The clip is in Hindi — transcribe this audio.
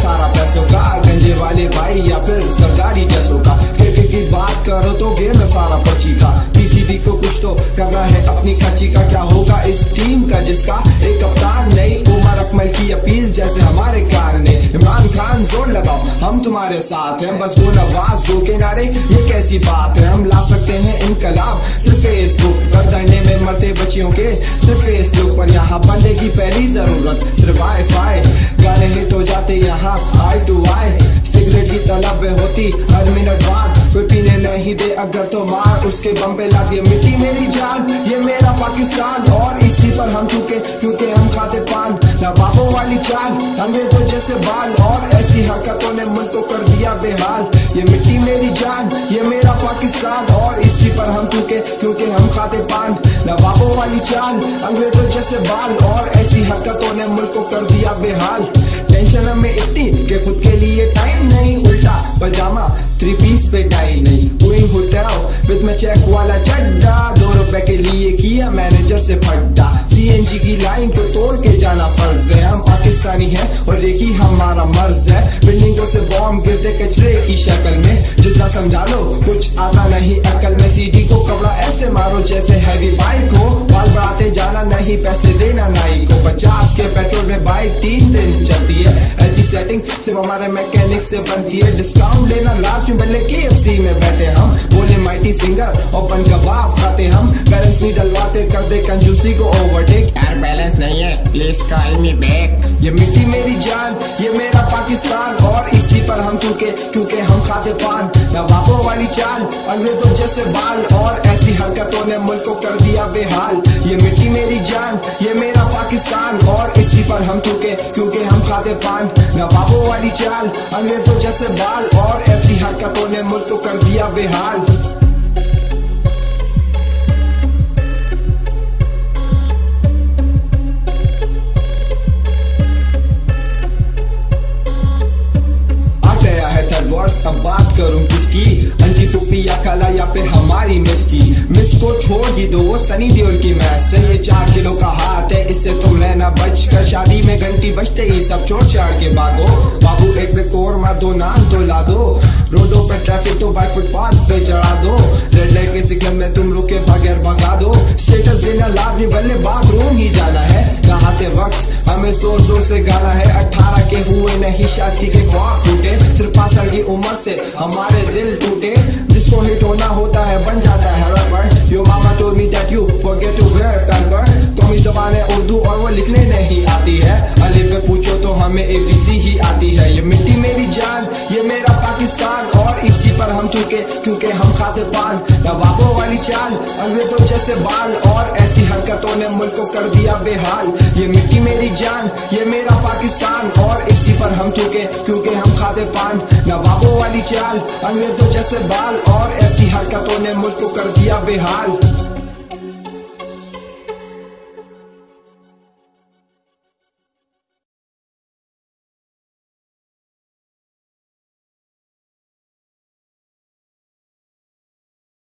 सारा पैसों का, गंजे वाले भाई या फिर सरकारी जैसों का। क्रिकेट की बात करो तो गेम सारा पर्ची का, पीसीबी को कुछ तो करना है अपनी खर्ची का। क्या होगा इस टीम का जिसका एक कप्तान नहीं, उमर अकमल की अपील जैसे हमारे कार ने। इमरान खान जोर लगाओ हम तुम्हारे साथ हैं, बस वो नवाज दो किनारे ये कैसी बात है। हम ला सकते हैं इनकलाब सिर्फ फेसबुक पर, धरने में मरते बच्चियों के सिर्फ फेसबुक पर। यहाँ बंदे की पहली जरूरत सिर्फ वाईफाई, गाने हिट हो जाते यहाँ आई टू आई। सिगरेट की तलब होती हर मिनट बाद, कोई पीने नहीं दे अगर तो मार उसके बम पे ला दिए। मिट्टी मेरी जान ये मेरा पाकिस्तान, और इसी पर हम चुके क्योंकि हम खाते पान। नवाबों वाली चाल अंग्रेजों जैसे बाल, और ऐसी हरकतों ने मुल्क को कर दिया बेहाल। ये मिट्टी मेरी जान ये मेरा पाकिस्तान, और इसी पर हम चुके क्योंकि हम खाते पान। नवाबों वाली चाल अंग्रेजों जैसे बाल, और ऐसी हरकतों ने मुल्क को कर दिया बेहाल। टेंशन हमें इतनी कि खुद के लिए टाइम नहीं, उल्टा पजामा 3 पीस पे टाई नहीं। डूइंग होटल विद में चेक वाला चड्डा, 2 रुपए के लिए किया मैनेजर से फड्डा। सीएनजी की लाइन को तोड़ के जाना फर्ज है, हम पाकिस्तानी हैं और एक ही हमारा मर्ज है। बिल्डिंगों से बॉम्ब गिरते कचरे की शक्ल में, जितना समझा लो कुछ आता नहीं अकल में। सीडी को कपड़ा ऐसे मारो जैसे हैवी बाइक हो, बाल बढ़ाते जाना नहीं पैसे देना नाई को। 50 के पेट्रोल में बाइक 3 दिन चलती है, ऐसी सेटिंग सिर्फ हमारे मैकेनिक से बनती है। डिस्काउंट लेना लास्ट में बल्ले KFC में बैठे हम, बोले माइटी सिंगर और बन कबाब खाते हम। बैलेंस नहीं डलवाते कर दे कंजूसी को ओवरटेक, यार बैलेंस नहीं है प्लीज कॉल मी बैक। ये मिट्टी मेरी जान ये मेरा पाकिस्तान, और इसी पर हम चुके क्योंकि हम खाते पान। नवाबों वाली चाल अंग्रेजों जैसे बाल, और ऐसी हरकतों ने मुल्क को कर दिया बेहाल। ये मिट्टी मेरी जान ये मेरा पाकिस्तान, और इसी पर हम चुके क्योंकि हम खाते पान। नवाबों वाली चाल अंग्रेजों जैसे बाल, और ऐसी हरकतों ने मुल्क को कर दिया बेहाल। अब बात करूं किसकी, अंटी पुप्पी या कला या फिर हमारी मिस की। मिस को छोड़ ही दो वो सनी देओल की मैच, ये 4 किलो का हाथ है इससे तुम रहना बच कर। शादी में घंटी बजते ही सब छोड़ छाड़ के भागो, बाबू एक पे कोरमा 2 नान तो ला दो। रोडों पे ट्रैफिक तो बाइक फुटपाथ पे चढ़ा दो, रेड लाइट के सिग्नल में तुम रुके बगैर भगा दो। स्टेटस देना लाजमी बल्ले बाथरूम ही जाना है, नहाते वक्त हमें जोर जोर से गाना है। 18 के हुए नहीं शादी के ख्वाब टूटे, सिर्फ 65 की उम्र से हमारे दिल टूटे। जिसको हिट होना होता है बन जाता है rapper. Your mama told me that you forget to wear pamper. कौमी ज़बान है उर्दू और वो लिखने नहीं आती है, अलिफ पे पूछो तो हमें ABC ही आती है। ये मिट्टी मेरी जान ये मेरा पाकिस्तान, और इसी पर हम चुके क्योंकि हम खाते पान। नवाबों वाली चाल अंग्रेजों जैसे बाल, और ऐसी हरकतों ने मुल्क को कर दिया बेहाल। ये मिट्टी मेरी जान ये मेरा पाकिस्तान, और इसी पर हम चुके क्योंकि हम खाते पान। नवाबों वाली चाल अंग्रेजों जैसे बाल, और ऐसी हरकतों ने मुल्क को कर दिया बेहाल।